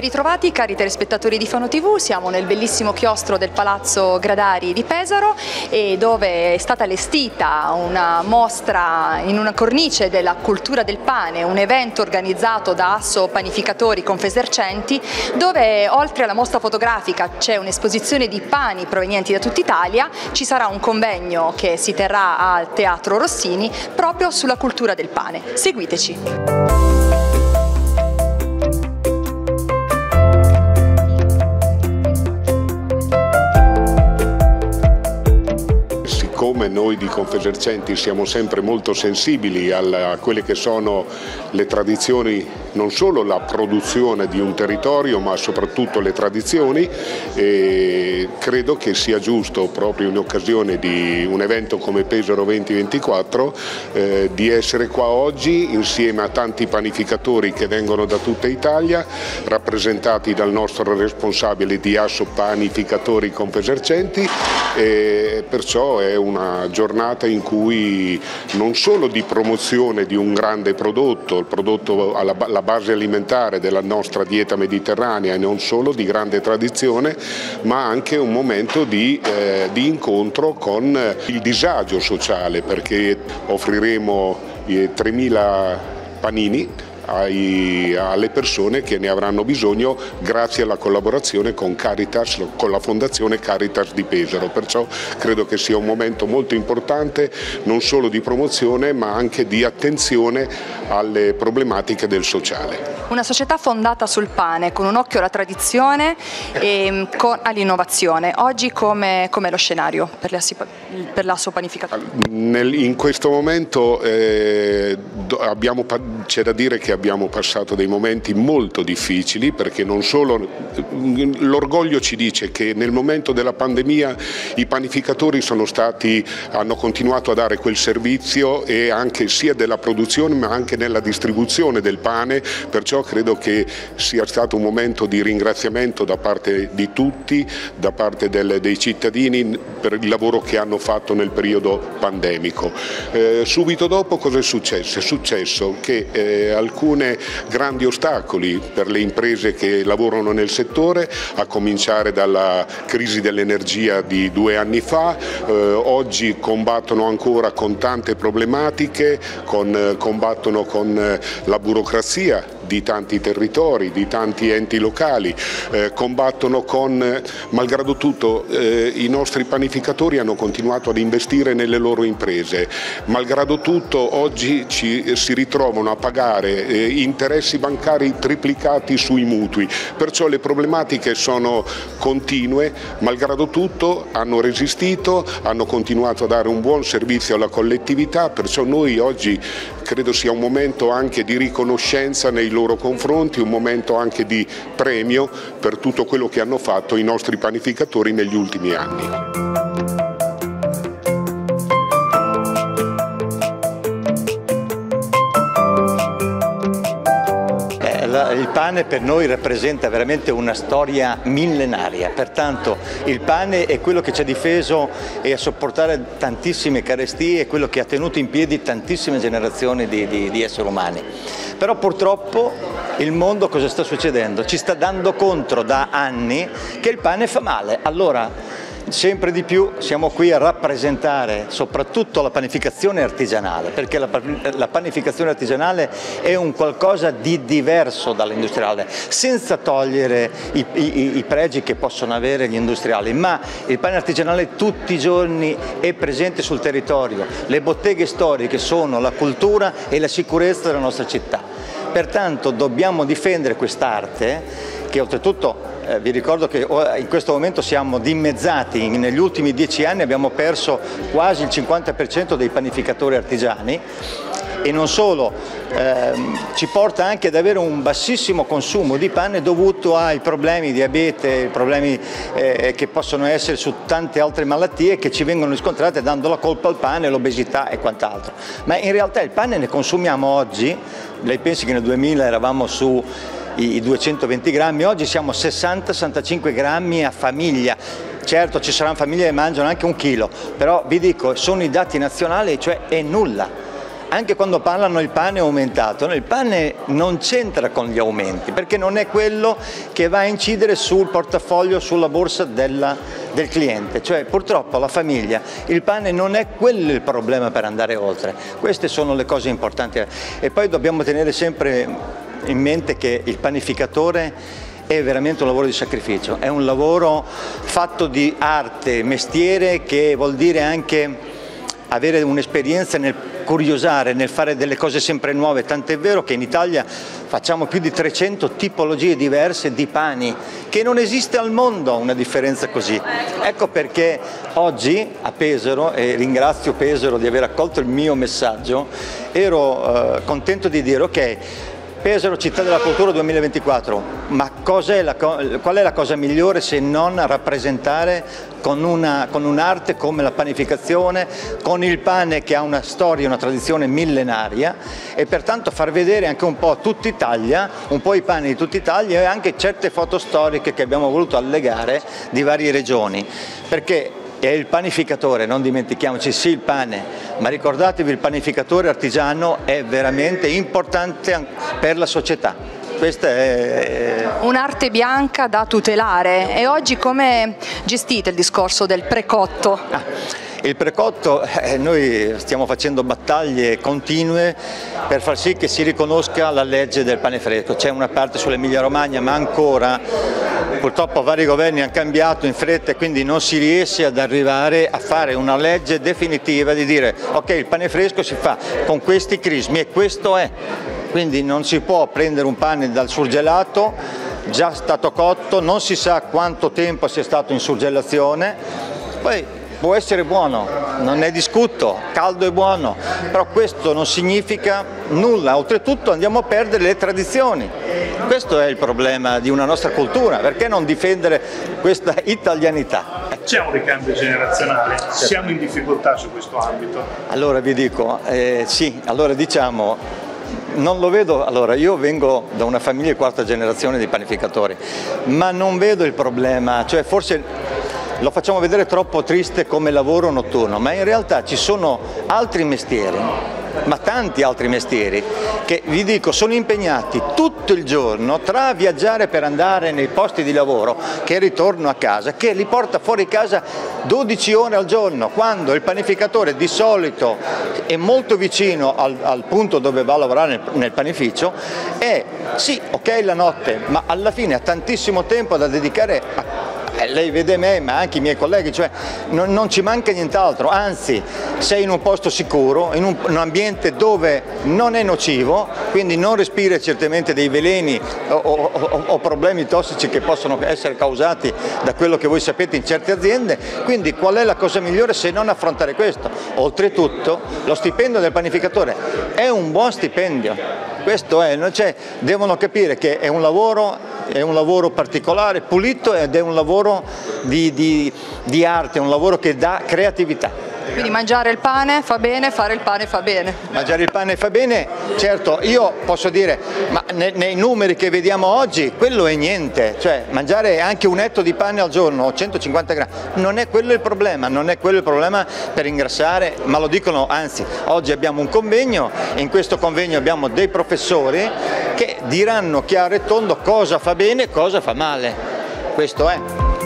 ritrovati cari telespettatori di Fano TV, siamo nel bellissimo chiostro del Palazzo Gradari di Pesaro e dove è stata allestita una mostra in una cornice della cultura del pane, un evento organizzato da Asso Panificatori Confesercenti, dove oltre alla mostra fotografica c'è un'esposizione di pani provenienti da tutta Italia, ci sarà un convegno che si terrà al Teatro Rossini proprio sulla cultura del pane. Seguiteci! Come noi di Confesercenti siamo sempre molto sensibili a quelle che sono le tradizioni, non solo la produzione di un territorio ma soprattutto le tradizioni, e credo che sia giusto proprio in occasione di un evento come Pesaro 2024 di essere qua oggi insieme a tanti panificatori che vengono da tutta Italia, rappresentati dal nostro responsabile di Asso Panificatori Confesercenti, e perciò è una giornata in cui non solo di promozione di un grande prodotto, il prodotto alla base alimentare della nostra dieta mediterranea e non solo di grande tradizione, ma anche un momento di incontro con il disagio sociale, perché offriremo 3.000 panini alle persone che ne avranno bisogno grazie alla collaborazione con Caritas, con la Fondazione Caritas di Pesaro. Perciò credo che sia un momento molto importante non solo di promozione ma anche di attenzione alle problematiche del sociale. Una società fondata sul pane, con un occhio alla tradizione e all'innovazione. Oggi com'è lo scenario per l'Asso Panificatore? In questo momento c'è da dire che abbiamo passato dei momenti molto difficili, perché non solo l'orgoglio ci dice che nel momento della pandemia i panificatori hanno continuato a dare quel servizio, e anche sia della produzione ma anche nella distribuzione del pane, perciò credo che sia stato un momento di ringraziamento da parte di tutti, da parte dei cittadini per il lavoro che hanno fatto nel periodo pandemico. Subito dopo cosa è successo? È successo che alcuni grandi ostacoli per le imprese che lavorano nel settore, a cominciare dalla crisi dell'energia di 2 anni fa, oggi combattono ancora con tante problematiche, combattono con la burocrazia di tanti territori, di tanti enti locali, combattono malgrado tutto i nostri panificatori hanno continuato ad investire nelle loro imprese, malgrado tutto oggi si ritrovano a pagare interessi bancari triplicati sui mutui, perciò le problematiche sono continue, malgrado tutto hanno resistito, hanno continuato a dare un buon servizio alla collettività, perciò noi oggi credo sia un momento anche di riconoscenza nei loro confronti, un momento anche di premio per tutto quello che hanno fatto i nostri panificatori negli ultimi anni. Il pane per noi rappresenta veramente una storia millenaria, pertanto il pane è quello che ci ha difeso e a sopportare tantissime carestie, è quello che ha tenuto in piedi tantissime generazioni di esseri umani. Però purtroppo il mondo cosa sta succedendo? Ci sta dando contro da anni che il pane fa male. Allora, sempre di più siamo qui a rappresentare soprattutto la panificazione artigianale, perché la panificazione artigianale è un qualcosa di diverso dall'industriale, senza togliere i pregi che possono avere gli industriali, ma il pane artigianale tutti i giorni è presente sul territorio. Le botteghe storiche sono la cultura e la sicurezza della nostra città. Pertanto dobbiamo difendere quest'arte che oltretutto vi ricordo che in questo momento siamo dimezzati, negli ultimi 10 anni abbiamo perso quasi il 50% dei panificatori artigiani, e non solo, ci porta anche ad avere un bassissimo consumo di pane dovuto ai problemi di diabete, problemi che possono essere su tante altre malattie che ci vengono riscontrate dando la colpa al pane, l'obesità e quant'altro. Ma in realtà il pane ne consumiamo oggi, lei pensi che nel 2000 eravamo su i 220 grammi, oggi siamo a 60-65 grammi a famiglia. Certo, ci saranno famiglie che mangiano anche 1 chilo, però vi dico, sono i dati nazionali, cioè è nulla. anche quando parlano il pane è aumentato, il pane non c'entra con gli aumenti, perché non è quello che va a incidere sul portafoglio, sulla borsa del cliente, cioè purtroppo la famiglia, il pane non è quello il problema per andare oltre. Queste sono le cose importanti e poi dobbiamo tenere sempre in mente che il panificatore è veramente un lavoro di sacrificio, è un lavoro fatto di arte, mestiere, che vuol dire anche avere un'esperienza nel curiosare, nel fare delle cose sempre nuove, tant'è vero che in Italia facciamo più di 300 tipologie diverse di pani, che non esiste al mondo una differenza così. Ecco perché oggi a Pesaro, e ringrazio Pesaro di aver accolto il mio messaggio, ero contento di dire ok, Pesaro Città della Cultura 2024, ma qual è la cosa migliore se non rappresentare con un'arte come la panificazione, con il pane che ha una storia, una tradizione millenaria, e pertanto far vedere anche un po' tutta Italia, un po' i pani di tutta Italia e anche certe foto storiche che abbiamo voluto allegare di varie regioni, perché è il panificatore, non dimentichiamoci, sì il pane, ma ricordatevi il panificatore artigiano è veramente importante per la società. Questa è un'arte bianca da tutelare. E oggi come gestite il discorso del precotto? Il precotto, noi stiamo facendo battaglie continue per far sì che si riconosca la legge del pane fresco. C'è una parte sull'Emilia Romagna, ma ancora purtroppo vari governi hanno cambiato in fretta e quindi non si riesce ad arrivare a fare una legge definitiva di dire ok, il pane fresco si fa con questi crismi e questo è. Quindi non si può prendere un pane dal surgelato, già stato cotto, non si sa quanto tempo sia stato in surgelazione, poi può essere buono, non ne discuto, caldo e buono, però questo non significa nulla, oltretutto andiamo a perdere le tradizioni. Questo è il problema di una nostra cultura, perché non difendere questa italianità? C'è un ricambio generazionale, siamo in difficoltà su questo ambito? Allora vi dico, sì, allora diciamo, non lo vedo, allora io vengo da una famiglia di quarta generazione di panificatori, ma non vedo il problema, cioè forse lo facciamo vedere troppo triste come lavoro notturno, ma in realtà ci sono altri mestieri, ma tanti altri mestieri, che vi dico sono impegnati tutto il giorno tra viaggiare per andare nei posti di lavoro che ritorno a casa, che li porta fuori casa 12 ore al giorno, quando il panificatore di solito è molto vicino al punto dove va a lavorare nel panificio e sì, ok la notte, ma alla fine ha tantissimo tempo da dedicare lei vede me, ma anche i miei colleghi, cioè non ci manca nient'altro, anzi sei in un posto sicuro, in un ambiente dove non è nocivo, quindi non respiri certamente dei veleni o problemi tossici che possono essere causati da quello che voi sapete in certe aziende, quindi qual è la cosa migliore se non affrontare questo? Oltretutto lo stipendio del panificatore è un buon stipendio, questo è, cioè, devono capire che è un lavoro particolare, pulito ed è un lavoro di arte, è un lavoro che dà creatività. Quindi mangiare il pane fa bene, fare il pane fa bene. Mangiare il pane fa bene, certo, io posso dire, ma nei numeri che vediamo oggi, quello è niente, cioè mangiare anche un etto di pane al giorno, 150 grammi, non è quello il problema, non è quello il problema per ingrassare, ma lo dicono, anzi, oggi abbiamo un convegno, in questo convegno abbiamo dei professori che diranno chiaro e tondo cosa fa bene e cosa fa male, questo è.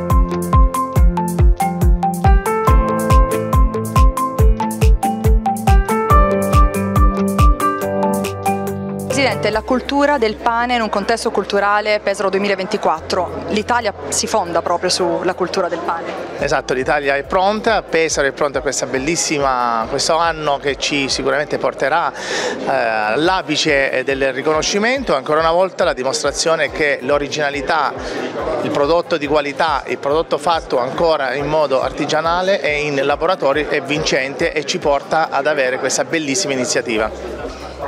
Presidente, la cultura del pane in un contesto culturale Pesaro 2024, l'Italia si fonda proprio sulla cultura del pane. Esatto, l'Italia è pronta, Pesaro è pronta a questa bellissima, questo anno che ci sicuramente porterà all'apice del riconoscimento, ancora una volta la dimostrazione che l'originalità, il prodotto di qualità, il prodotto fatto ancora in modo artigianale e in laboratori è vincente e ci porta ad avere questa bellissima iniziativa.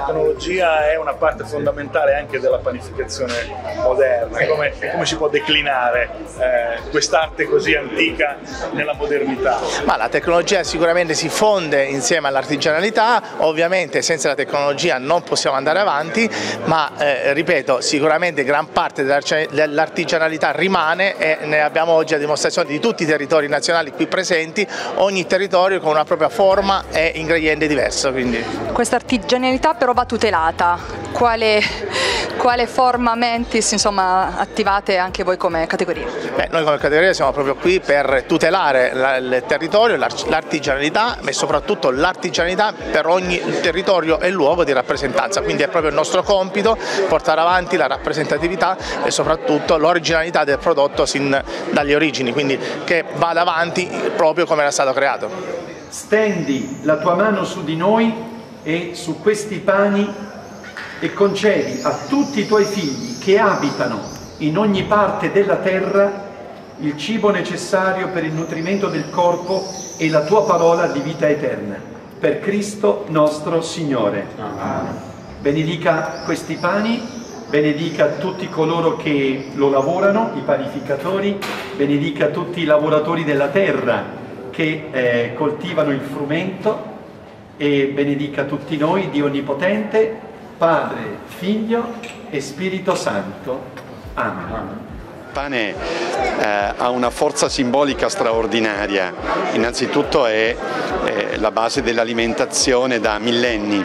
tecnologia è una parte fondamentale anche della panificazione moderna. Come si può declinare quest'arte così antica nella modernità? Ma la tecnologia sicuramente si fonde insieme all'artigianalità, ovviamente senza la tecnologia non possiamo andare avanti, ma ripeto, sicuramente gran parte dell'artigianalità rimane e ne abbiamo oggi a dimostrazione di tutti i territori nazionali qui presenti, ogni territorio con una propria forma e ingrediente diverso. Quindi. Questa artigianalità però va tutelata, quale forma mentis insomma, attivate anche voi come categoria? Beh, noi come categoria siamo proprio qui per tutelare il territorio, l'artigianalità e soprattutto l'artigianalità per ogni territorio e luogo di rappresentanza, quindi è proprio il nostro compito portare avanti la rappresentatività e soprattutto l'originalità del prodotto sin dalle origini, quindi che vada avanti proprio come era stato creato. Stendi la tua mano su di noi e su questi pani e concedi a tutti i tuoi figli che abitano in ogni parte della terra il cibo necessario per il nutrimento del corpo e la tua parola di vita eterna. Per Cristo nostro Signore. Amen. Benedica questi pani, benedica tutti coloro che lo lavorano, i panificatori, benedica tutti i lavoratori della terra che coltivano il frumento e benedica tutti noi, Dio Onnipotente, Padre, Figlio e Spirito Santo. Amen. Il pane ha una forza simbolica straordinaria, innanzitutto è la base dell'alimentazione da millenni.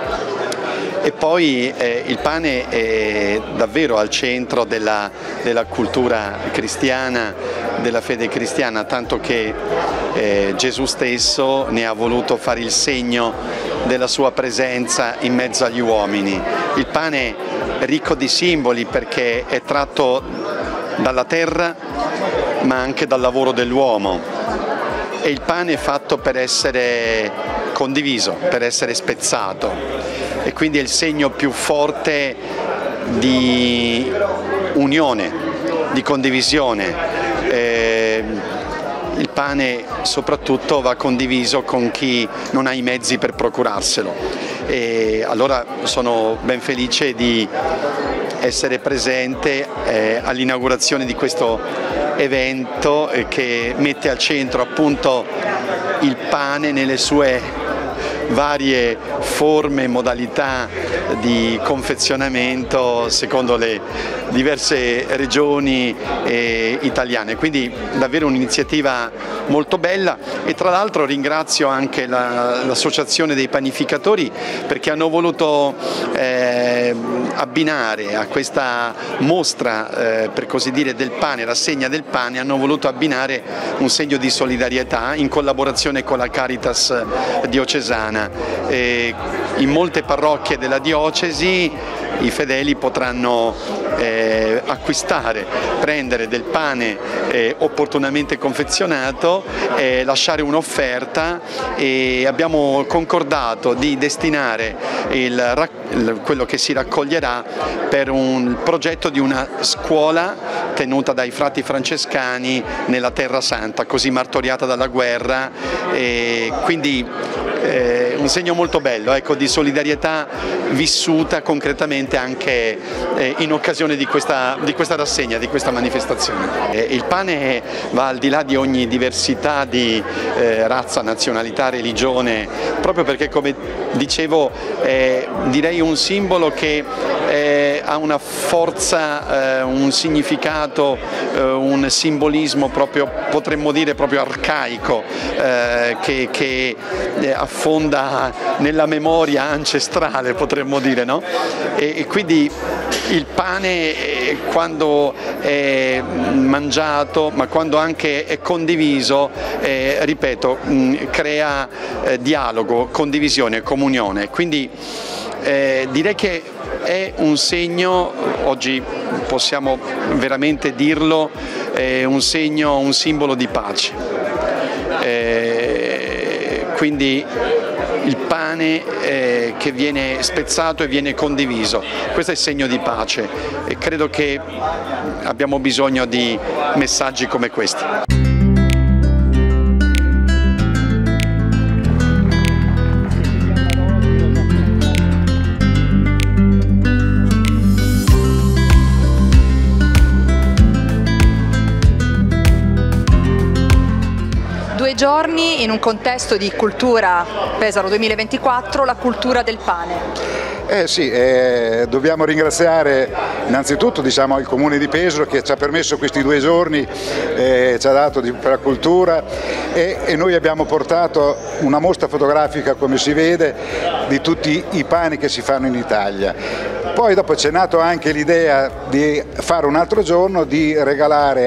E poi il pane è davvero al centro della cultura cristiana, della fede cristiana, tanto che Gesù stesso ne ha voluto fare il segno della sua presenza in mezzo agli uomini. Il pane è ricco di simboli perché è tratto dalla terra ma anche dal lavoro dell'uomo, e il pane è fatto per essere condiviso, per essere spezzato, e quindi è il segno più forte di unione, di condivisione. Il pane soprattutto va condiviso con chi non ha i mezzi per procurarselo, e allora sono ben felice di essere presente all'inaugurazione di questo evento che mette al centro appunto il pane nelle sue varie forme e modalità di confezionamento secondo le diverse regioni italiane, quindi davvero un'iniziativa molto bella. E tra l'altro ringrazio anche l'associazione dei panificatori perché hanno voluto abbinare a questa mostra per così dire del pane, rassegna del pane, hanno voluto abbinare un segno di solidarietà in collaborazione con la Caritas diocesana. In molte parrocchie della diocesi i fedeli potranno acquistare, prendere del pane opportunamente confezionato, lasciare un'offerta, e abbiamo concordato di destinare quello che si raccoglierà per un progetto di una scuola tenuta dai frati francescani nella Terra Santa, così martoriata dalla guerra, e quindi un segno molto bello, ecco, di solidarietà vissuta concretamente anche in occasione di questa rassegna, di questa manifestazione. Il pane va al di là di ogni diversità di razza, nazionalità, religione, proprio perché, come dicevo, direi un simbolo che ha una forza, un significato, un simbolismo proprio, potremmo dire proprio arcaico, che affonda nella memoria ancestrale, potremmo dire, no? E quindi il pane, quando è mangiato, ma quando anche è condiviso, ripeto, crea dialogo, condivisione, comunione. Quindi direi che è un segno, oggi possiamo veramente dirlo, un segno, un simbolo di pace. Quindi il pane che viene spezzato e viene condiviso, questo è il segno di pace, e credo che abbiamo bisogno di messaggi come questi. giorni in un contesto di cultura Pesaro 2024, la cultura del pane. Sì, dobbiamo ringraziare innanzitutto il Comune di Pesaro che ci ha permesso questi 2 giorni, ci ha dato per la cultura e noi abbiamo portato una mostra fotografica, come si vede, di tutti i pani che si fanno in Italia. Poi dopo c'è nato anche l'idea di fare un altro giorno, di regalare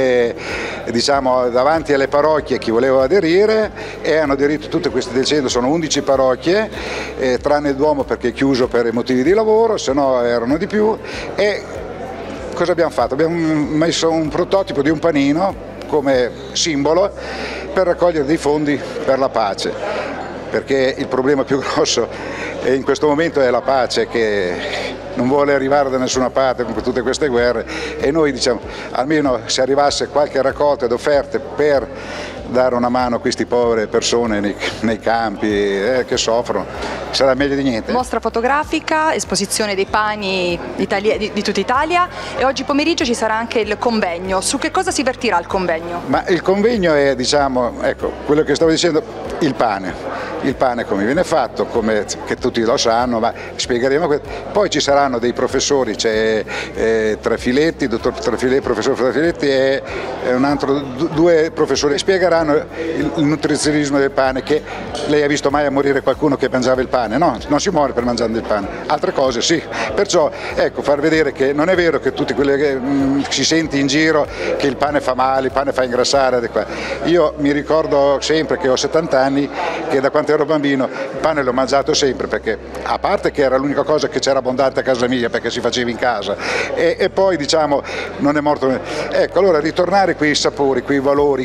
davanti alle parrocchie chi voleva aderire, e hanno aderito tutte queste del centro, sono 11 parrocchie, tranne il Duomo perché è chiuso per motivi di lavoro, se no erano di più. E cosa abbiamo fatto? Abbiamo messo un prototipo di un panino come simbolo per raccogliere dei fondi per la pace, perché il problema più grosso in questo momento è la pace, che non vuole arrivare da nessuna parte con tutte queste guerre, e noi diciamo almeno se arrivasse qualche raccolta ed offerte per dare una mano a queste povere persone nei campi che soffrono, sarà meglio di niente. Mostra fotografica, esposizione dei pani di tutta Italia, e oggi pomeriggio ci sarà anche il convegno. Su che cosa si vertirà il convegno? Ma il convegno è, ecco, quello che stavo dicendo, il pane come viene fatto, che tutti lo sanno, ma spiegheremo. Poi ci saranno dei professori, c'è Trafiletti, dottor Trafiletti, professor Trafiletti e un altro, 2 professori spiegheranno il nutrizionismo del pane, che lei ha visto mai a morire qualcuno che mangiava il pane? No, non si muore per mangiare il pane, altre cose sì. Perciò ecco, far vedere che non è vero che tutte quelle che si sente in giro che il pane fa male, il pane fa ingrassare. Io mi ricordo sempre che ho 70 anni, che da quando ero bambino il pane l'ho mangiato sempre, perché a parte che era l'unica cosa che c'era abbondante a casa mia, perché si faceva in casa, e poi non è morto. Ecco, allora ritornare quei sapori, quei valori,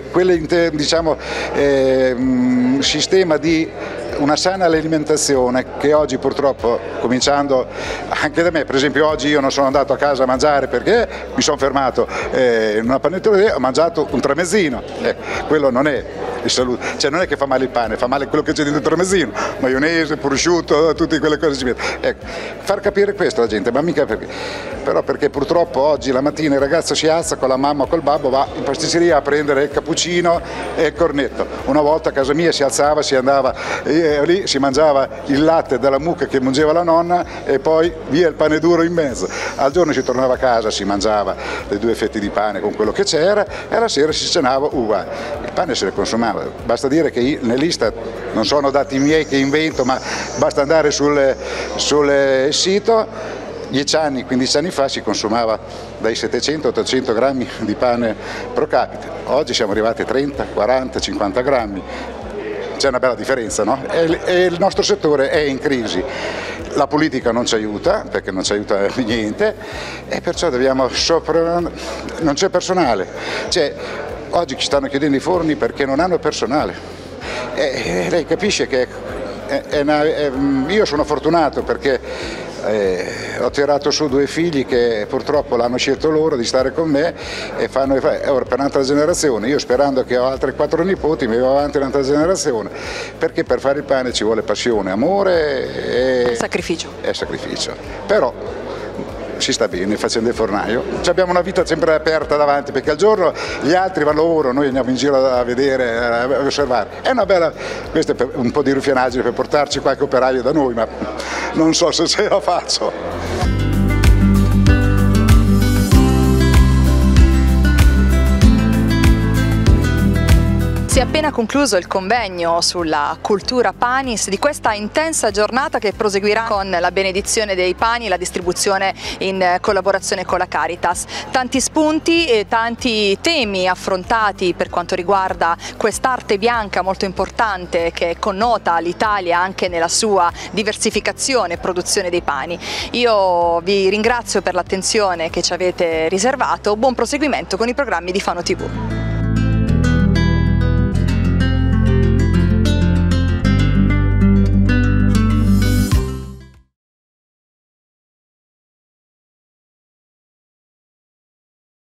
sistema di una sana alimentazione che oggi purtroppo, cominciando anche da me, per esempio oggi io non sono andato a casa a mangiare perché mi sono fermato in una panetteria, ho mangiato un tramezzino, quello non è salute, cioè non è che fa male il pane, fa male quello che c'è dentro il tramezzino, maionese, prosciutto, tutte quelle cose si mettono. Ecco, far capire questo alla gente, ma mica perché, però perché purtroppo oggi la mattina il ragazzo si alza con la mamma o col babbo, va in pasticceria a prendere il cappuccino e il cornetto. Una volta a casa mia si alzava, si andava lì, si mangiava il latte dalla mucca che mungeva la nonna e poi via il pane duro in mezzo. Al giorno si tornava a casa, si mangiava le 2 fette di pane con quello che c'era e alla sera si cenava uguale. Il pane se ne consumava. Basta dire che nell'Istat, non sono dati miei che invento, ma basta andare sul sito, 10 anni, 15 anni fa si consumava dai 700 ai 800 grammi di pane pro capite, oggi siamo arrivati a 30, 40, 50 grammi, c'è una bella differenza, no? E il nostro settore è in crisi, la politica non ci aiuta, perché non ci aiuta niente, e perciò dobbiamo non c'è personale. Oggi ci stanno chiudendo i forni perché non hanno personale. Lei capisce che io sono fortunato perché ho tirato su 2 figli che purtroppo l'hanno scelto loro di stare con me e fanno ora per un'altra generazione. Io sperando che ho altri 4 nipoti mi vado avanti un'altra generazione, perché per fare il pane ci vuole passione, amore e sacrificio. Però si sta bene facendo il fornaio, abbiamo una vita sempre aperta davanti, perché al giorno gli altri vanno al lavoro, noi andiamo in giro a vedere, a osservare. È una bella, questo è un po' di ruffianaggine per portarci qualche operaio da noi, ma non so se ce la faccio. Si è appena concluso il convegno sulla cultura panis di questa intensa giornata che proseguirà con la benedizione dei pani e la distribuzione in collaborazione con la Caritas. Tanti spunti e tanti temi affrontati per quanto riguarda quest'arte bianca molto importante che connota l'Italia anche nella sua diversificazione e produzione dei pani. Io vi ringrazio per l'attenzione che ci avete riservato, buon proseguimento con i programmi di Fano TV.